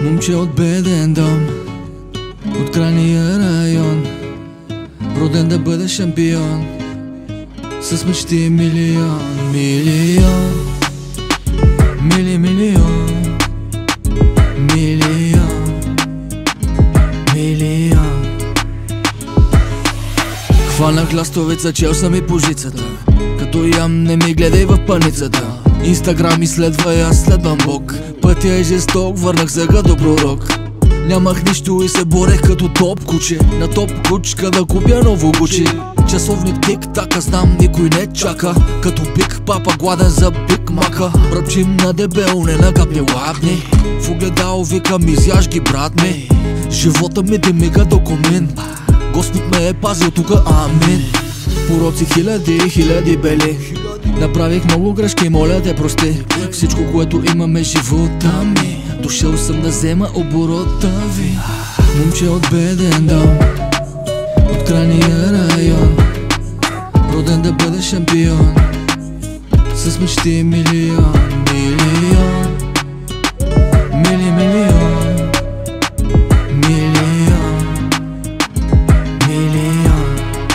Момче от беден дом, от крайния район, роден да бъде шампион, с мечти милион, милион, милион, милион, милион. Хванах ластовица, чел съм и по жицата, като ям не ми гледай в паницата. Инстаграм изследва и аз следвам Бог. Пътя е жесток, върнах се като пророк. Нямах нищо и се борех като топ куче. На топ кучка да купя ново Гучи. Часовник тик-така, знам никой не чака. Като биг папа, гладен за биг мака. Ръбчим на дебел, не на капни лапни. В огледало викам, изяж ги брат ми. Живота ми димика до комин. Господ ме е пазил тука, амин. Пороци хиляди, хиляди бели. Направих много грешки, моля те прости. Всичко, което имаме, живота ми. Дошъл съм да взема оборота ви. Момче от беден дом, от крайния район, роден да бъде шампион, с мечти милион, милион, милион, милион, милион.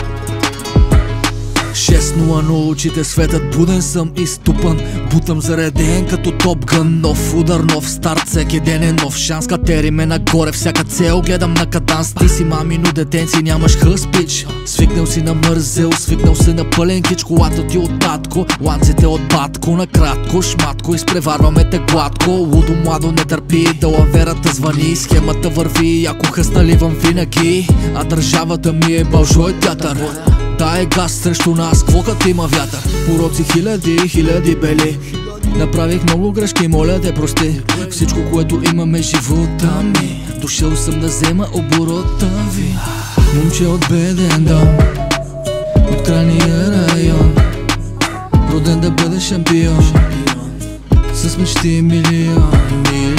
6:00 очите светят, буден съм изтупан. Бутам зареден като топгън. Нов удар, нов старт, всеки ден е нов шанс. Катери ме нагоре, всяка цел гледам на каданс. Ти си мамино детенци, нямаш хъспич. Свикнал си на мързел, свикнал си на пълен кич. Колата ти от татко, ланците от батко. Накратко, шматко, изпреварваме те гладко. Лудо младо не търпи, да лаверата звъни. Схемата върви, ако хъс наливам винаги. А държавата ми е бълшой театър. Дай газ срещу нас, кво като има вятър. Пороци хиляди, хиляди бели. Направих много грешки, моля те прости. Всичко, което имаме, живота ми. Дошъл съм да взема оборота ви. Момче от беден дом, от крайния район, роден да бъде шампион, с мечти милион.